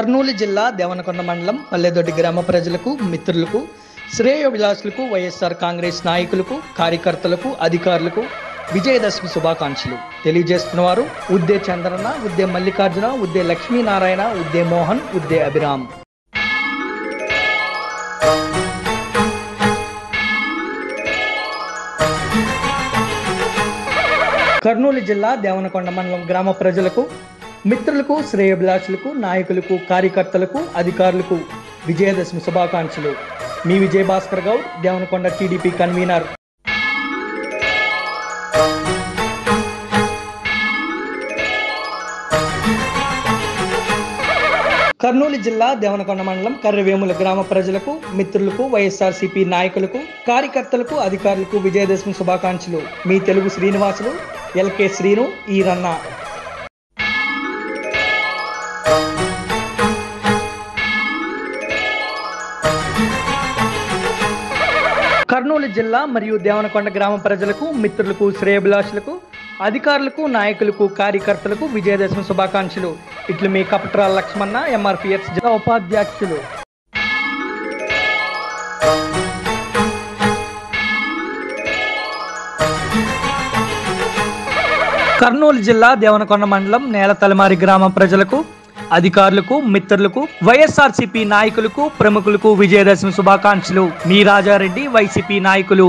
కర్నూలు జిల్లా దేవనకొండ మండలం పల్లెదొడ్డి గ్రామ ప్రజలకు, మిత్రులకు, శ్రేయోభిలాషులకు, వైఎస్ఆర్ కాంగ్రెస్ నాయకులకు, కార్యకర్తలకు, అధికారులకు విజయదశమి శుభాకాంక్షలు తెలియజేస్తున్నవారు ఉద్దే చంద్రన్న, ఉద్దే మల్లికార్జున, ఉద్దే లక్ష్మీనారాయణ, ఉద్దే మోహన్, ఉద్దే అభిరామ్. కర్నూలు జిల్లా దేవనకొండ మండలం గ్రామ ప్రజలకు, మిత్రులకు, శ్రేయోభిలాషులకు, నాయకులకు, కార్యకర్తలకు, అధికారులకు విజయదశమి శుభాకాంక్షలు. మీ విజయభాస్కర్ గౌడ్, దేవనకొండ టీడీపీ కన్వీనర్. కర్నూలు జిల్లా దేవనకొండ మండలం కర్రవేముల గ్రామ ప్రజలకు, మిత్రులకు, వైఎస్ఆర్సీపీ నాయకులకు, కార్యకర్తలకు, అధికారులకు విజయదశమి శుభాకాంక్షలు. మీ తెలుగు శ్రీనివాసులు, ఎల్కే శ్రీను, ఈరన్న. కర్నూలు జిల్లా మరియు దేవనకొండ గ్రామ ప్రజలకు, మిత్రులకు, శ్రేయోభిలాషులకు, అధికారులకు, నాయకులకు, కార్యకర్తలకు విజయదశమి శుభాకాంక్షలు. ఇట్లు మీ కపట్రాల లక్ష్మణ, ఎంఆర్పిఎస్ జిల్లా ఉపాధ్యక్షులు. కర్నూలు జిల్లా దేవనకొండ మండలం నేలతలమారి గ్రామ ప్రజలకు, అధికారులకు, మిత్రులకు, వైఎస్ఆర్సీపీ నాయకులకు, ప్రముఖులకు విజయదశమి శుభాకాంక్షలు. మీ రాజారెడ్డి, వైసీపీ నాయకులు.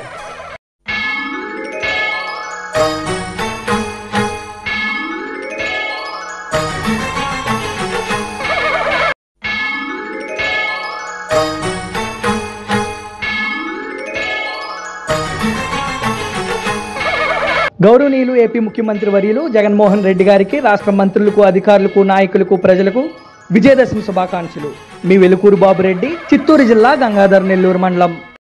గౌరవనీయులు ఏపీ ముఖ్యమంత్రి వర్యులు జగన్మోహన్ రెడ్డి గారికి, రాష్ట్ర మంత్రులకు, అధికారులకు, నాయకులకు, ప్రజలకు విజయదశమి శుభాకాంక్షలు. మీ వెలుకూరు బాబురెడ్డి, చిత్తూరు జిల్లా గంగాధర్ నెల్లూరు మండలం.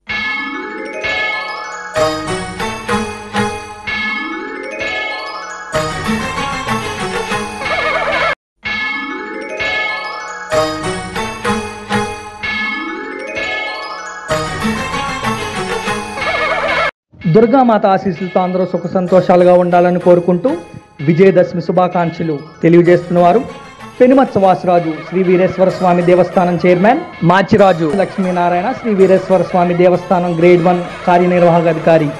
దుర్గామాత ఆశీస్సులతో అందరూ సుఖ సంతోషాలుగా ఉండాలని కోరుకుంటూ విజయదశమి శుభాకాంక్షలు తెలియజేస్తున్నవారు పెనుమత్సవాసరాజు శ్రీ వీరేశ్వర స్వామి దేవస్థానం చైర్మన్, మాచిరాజు లక్ష్మీనారాయణ శ్రీ వీరేశ్వర స్వామి దేవస్థానం గ్రేడ్ 1 కార్యనిర్వాహక అధికారి.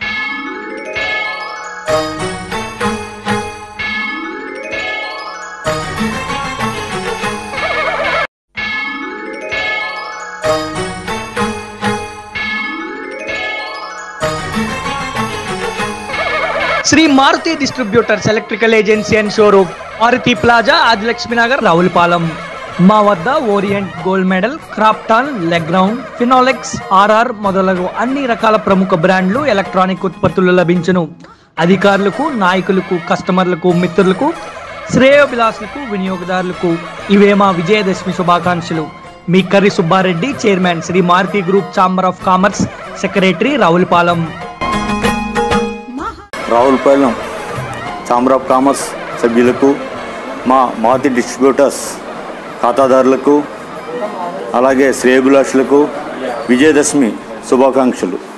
Sri Maruti distributors electrical agency and showroom, Maruti plaza, Adilakshminagar, Ravulapalem. మా వద్ద Orient gold medal, Crompton, Legrand, Finolex, RR మొదలగు అన్ని రకాల ప్రముఖ బ్రాండ్లు, ఎలక్ట్రానిక్ ఉత్పత్తులు లభించును. అధికారులకు, నాయకులకు, కస్టమర్లకు, మిత్రులకు, శ్రేయోభిలాషులకు, వినియోగదారులకు ఇవే మా విజయదశమి శుభాకాంక్షలు. మీ Karri Subbareddy, chairman, Sri Maruti group chamber of commerce, secretary, Ravulapalem. Ravulapalem chamber of commerce సభ్యులకు, మా మారుతి డిస్ట్రిబ్యూటర్స్ ఖాతాదారులకు, అలాగే శ్రేయోభిలాషులకు విజయదశమి శుభాకాంక్షలు.